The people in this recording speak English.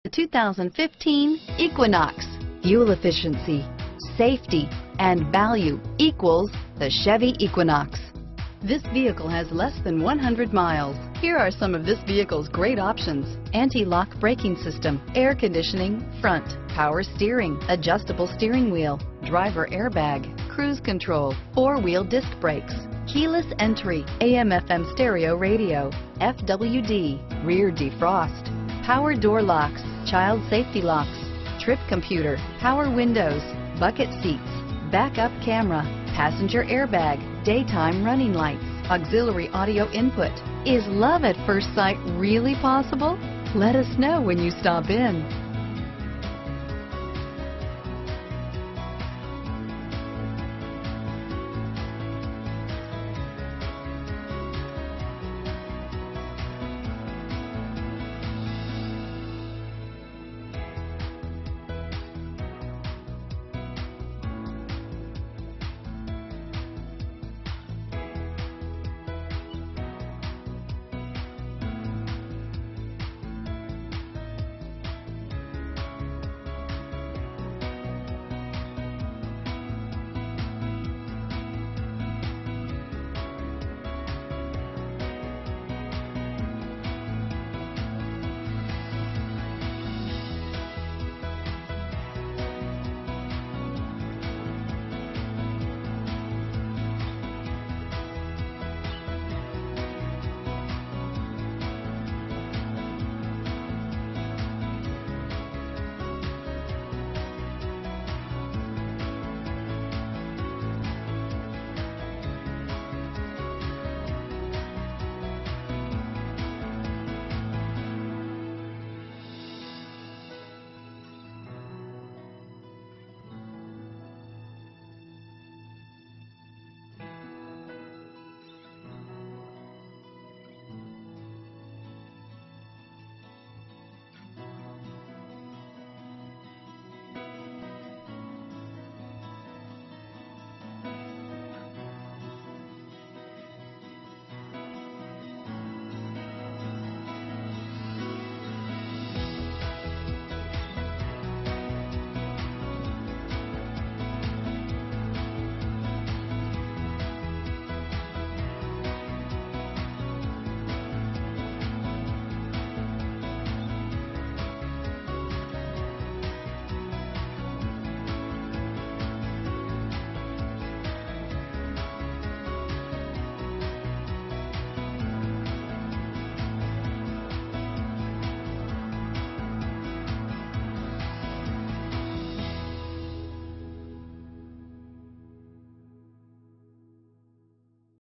The 2015 Equinox. Fuel efficiency, safety, and value equals the Chevy Equinox. This vehicle has less than 100 miles. Here are some of this vehicle's great options: anti-lock braking system, air conditioning, front, power steering, adjustable steering wheel, driver airbag, cruise control, four-wheel disc brakes, keyless entry, AM/FM stereo radio, FWD, rear defrost, power door locks, child safety locks, trip computer, power windows, bucket seats, backup camera, passenger airbag, daytime running lights, auxiliary audio input. Is love at first sight really possible? Let us know when you stop in.